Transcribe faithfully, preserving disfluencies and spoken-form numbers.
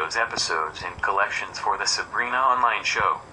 videos, episodes, and collections for the Sabrina online show.